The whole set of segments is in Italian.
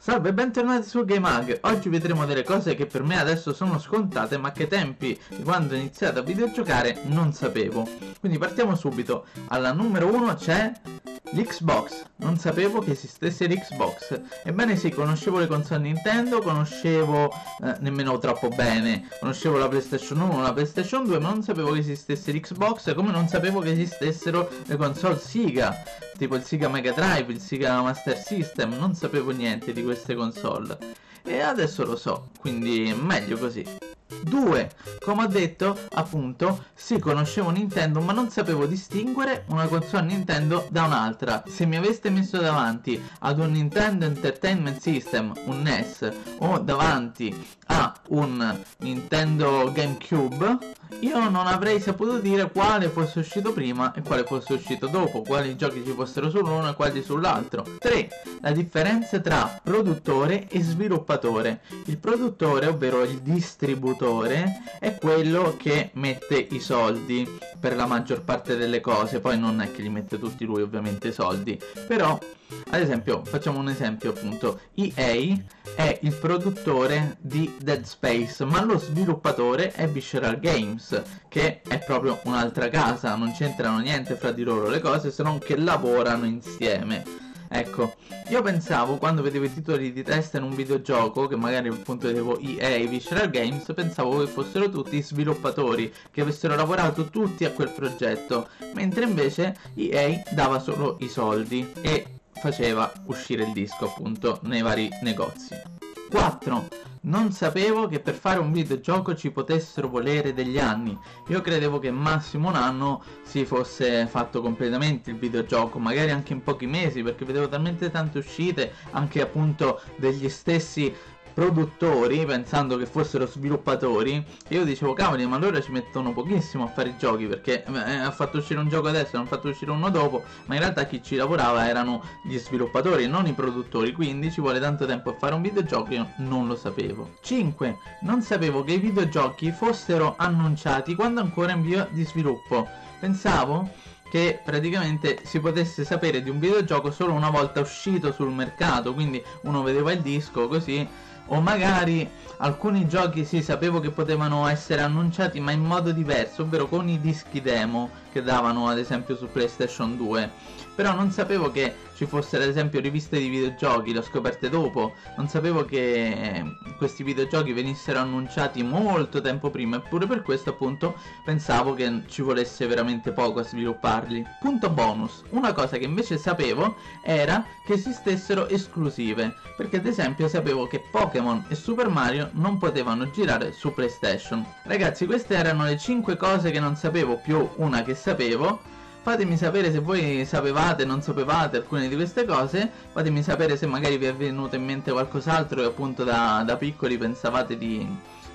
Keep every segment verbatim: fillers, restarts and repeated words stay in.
Salve e bentornati su GameHug. Oggi vedremo delle cose che per me adesso sono scontate, ma che ai tempi di quando ho iniziato a videogiocare non sapevo. Quindi partiamo subito. Alla numero uno c'è l'Xbox. Non sapevo che esistesse l'Xbox. Ebbene sì, conoscevo le console Nintendo, conoscevo eh, nemmeno troppo bene, conoscevo la PlayStation uno, la PlayStation due, ma non sapevo che esistesse l'Xbox, come non sapevo che esistessero le console Sega, tipo il Sega Mega Drive, il Sega Master System. Non sapevo niente di queste console e adesso lo so, quindi meglio così. Due, come ho detto, appunto, sì, conoscevo Nintendo, ma non sapevo distinguere una console Nintendo da un'altra. Se mi aveste messo davanti ad un Nintendo Entertainment System, un N E S, o davanti a un Nintendo GameCube, io non avrei saputo dire quale fosse uscito prima e quale fosse uscito dopo, quali giochi ci fossero sull'uno e quali sull'altro. Tre, la differenza tra produttore e sviluppatore. Il produttore, ovvero il distributore, è quello che mette i soldi per la maggior parte delle cose. Poi non è che li mette tutti lui, ovviamente, i soldi, però ad esempio, facciamo un esempio appunto, E A è il produttore di Dead Space, ma lo sviluppatore è Visceral Games, che è proprio un'altra casa, non c'entrano niente fra di loro le cose, se non che lavorano insieme. Ecco, io pensavo, quando vedevo i titoli di testa in un videogioco, che magari appunto vedevo E A, Visceral Games, pensavo che fossero tutti sviluppatori, che avessero lavorato tutti a quel progetto, mentre invece E A dava solo i soldi e faceva uscire il disco appunto nei vari negozi. Quattro. Non sapevo che per fare un videogioco ci potessero volere degli anni. Io credevo che massimo un anno si fosse fatto completamente il videogioco, magari anche in pochi mesi, perché vedevo talmente tante uscite anche appunto degli stessi produttori, pensando che fossero sviluppatori, e io dicevo cavoli, ma allora ci mettono pochissimo a fare i giochi, perché eh, ha fatto uscire un gioco adesso, hanno fatto uscire uno dopo, ma in realtà chi ci lavorava erano gli sviluppatori, non i produttori, quindi ci vuole tanto tempo a fare un videogioco. Io non lo sapevo. Cinque. Non sapevo che i videogiochi fossero annunciati quando ancora in via di sviluppo. Pensavo che praticamente si potesse sapere di un videogioco solo una volta uscito sul mercato, quindi uno vedeva il disco così, o magari alcuni giochi sì, sapevo che potevano essere annunciati ma in modo diverso, ovvero con i dischi demo che davano ad esempio su PlayStation due, però non sapevo che ci fossero ad esempio riviste di videogiochi, le ho scoperte dopo. Non sapevo che questi videogiochi venissero annunciati molto tempo prima, eppure per questo appunto pensavo che ci volesse veramente poco a svilupparli. Punto bonus, una cosa che invece sapevo era che esistessero esclusive, perché ad esempio sapevo che Pokémon e Super Mario non potevano girare su PlayStation. Ragazzi, queste erano le cinque cose che non sapevo più una che sapevo. Fatemi sapere se voi sapevate, non sapevate alcune di queste cose. Fatemi sapere se magari vi è venuto in mente qualcos'altro e appunto da, da piccoli pensavate di,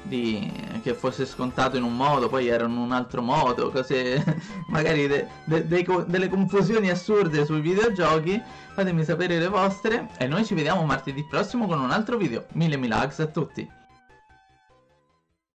di che fosse scontato in un modo, poi era in un altro modo, cose magari de, de, de, delle confusioni assurde sui videogiochi. Fatemi sapere le vostre e noi ci vediamo martedì prossimo con un altro video. Mille mille hugs a tutti.